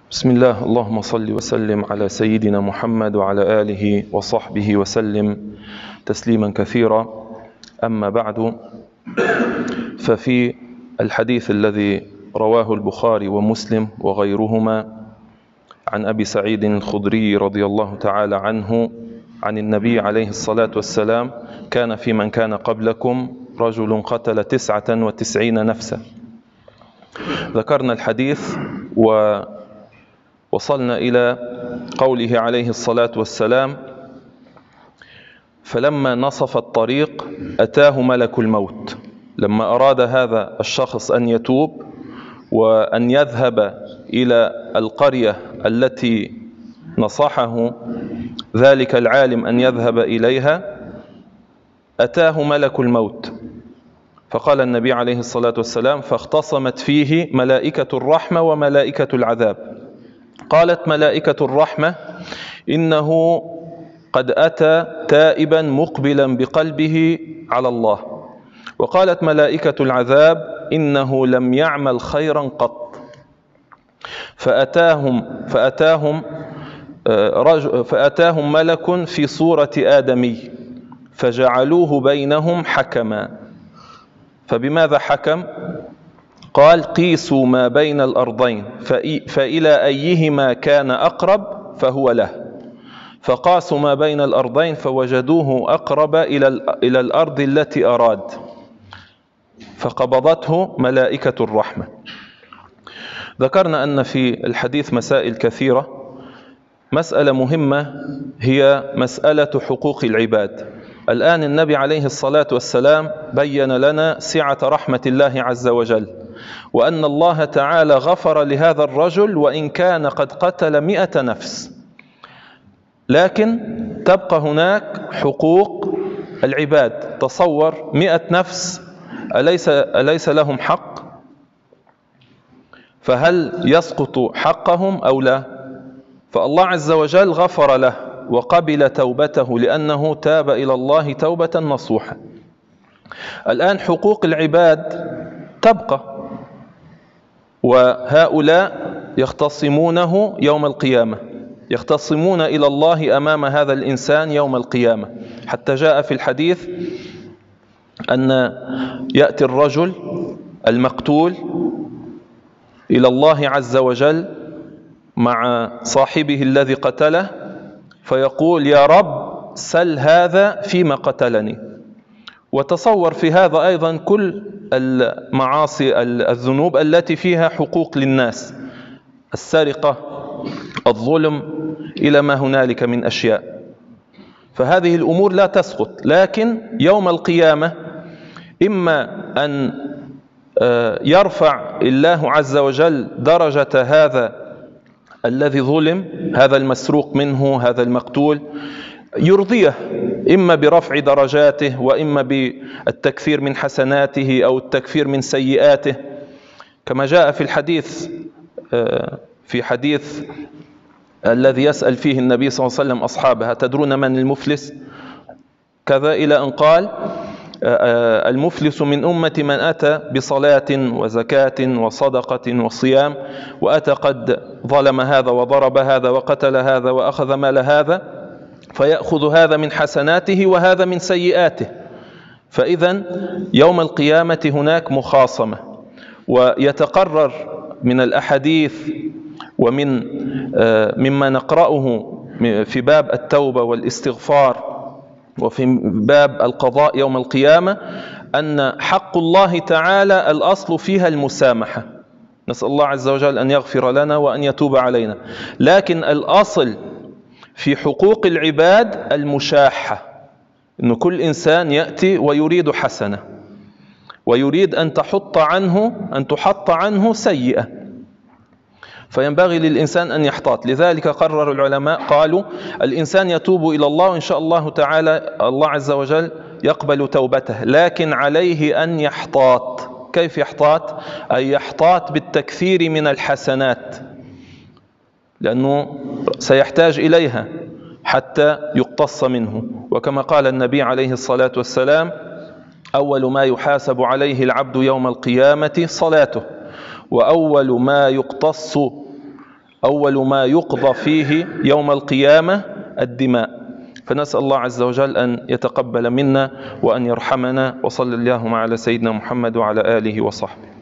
بسم الله، اللهم صل وسلم على سيدنا محمد وعلى آله وصحبه وسلم تسليما كثيرا. أما بعد، ففي الحديث الذي رواه البخاري ومسلم وغيرهما عن أبي سعيد الخدري رضي الله تعالى عنه عن النبي عليه الصلاة والسلام: كان في من كان قبلكم رجل قتل 99 نفسا. ذكرنا الحديث ووصلنا إلى قوله عليه الصلاة والسلام: فلما نصف الطريق أتاه ملك الموت. لما أراد هذا الشخص أن يتوب وأن يذهب إلى القرية التي نصحه ذلك العالم أن يذهب إليها، أتاه ملك الموت. فقال النبي عليه الصلاة والسلام: فاختصمت فيه ملائكة الرحمة وملائكة العذاب. قالت ملائكة الرحمة: إنه قد أتى تائبا مقبلا بقلبه على الله. وقالت ملائكة العذاب: إنه لم يعمل خيرا قط. فأتاهم ملك في صورة آدمي فجعلوه بينهم حكما. فبماذا حكم؟ قال: قيسوا ما بين الأرضين فإلى أيهما كان أقرب فهو له. فقاسوا ما بين الأرضين فوجدوه أقرب إلى الأرض التي أراد، فقبضته ملائكة الرحمة. ذكرنا أن في الحديث مسائل كثيرة. مسألة مهمة هي مسألة حقوق العباد. الآن النبي عليه الصلاة والسلام بين لنا سعة رحمة الله عز وجل، وأن الله تعالى غفر لهذا الرجل وإن كان قد قتل 100 نفس، لكن تبقى هناك حقوق العباد. تصور 100 نفس، أليس لهم حق؟ فهل يسقط حقهم أو لا؟ فالله عز وجل غفر له وقبل توبته لأنه تاب إلى الله توبة نصوحة. الآن حقوق العباد تبقى، وهؤلاء يختصمونه يوم القيامة، يختصمون إلى الله أمام هذا الإنسان يوم القيامة. حتى جاء في الحديث أن يأتي الرجل المقتول إلى الله عز وجل مع صاحبه الذي قتله فيقول: يا رب سل هذا فيما قتلني. وتصور في هذا أيضا كل المعاصي الذنوب التي فيها حقوق للناس، السرقة، الظلم، إلى ما هنالك من أشياء. فهذه الأمور لا تسقط، لكن يوم القيامة إما أن يرفع الله عز وجل درجة هذا الذي ظلم، هذا المسروق منه، هذا المقتول، يرضيه، إما برفع درجاته وإما بالتكثير من حسناته أو التكفير من سيئاته، كما جاء في حديث الذي يسأل فيه النبي صلى الله عليه وسلم أصحابه: تدرون من المفلس؟ كذا إلى أن قال: المفلس من أمة من أتى بصلاة وزكاة وصدقة وصيام، وأتى قد ظلم هذا وضرب هذا وقتل هذا وأخذ مال هذا، فيأخذ هذا من حسناته وهذا من سيئاته. فإذا يوم القيامة هناك مخاصمة. ويتقرر من الأحاديث ومن مما نقرأه في باب التوبة والاستغفار وفي باب القضاء يوم القيامة أن حق الله تعالى الأصل فيها المسامحة. نسأل الله عز وجل أن يغفر لنا وأن يتوب علينا. لكن الأصل في حقوق العباد المشاحة، أن كل إنسان يأتي ويريد حسنة ويريد أن تحط عنه سيئة، فينبغي للإنسان أن يحتاط. لذلك قرر العلماء قالوا: الإنسان يتوب إلى الله وإن شاء الله تعالى الله عز وجل يقبل توبته، لكن عليه أن يحتاط. كيف يحتاط؟ أي يحتاط بالتكثير من الحسنات، لأنه سيحتاج إليها حتى يقتص منه. وكما قال النبي عليه الصلاة والسلام: أول ما يحاسب عليه العبد يوم القيامة صلاته، وأول ما يقتص أول ما يقضى فيه يوم القيامة الدماء. فنسأل الله عز وجل أن يتقبل منا وأن يرحمنا، وصلى اللهم على سيدنا محمد وعلى آله وصحبه.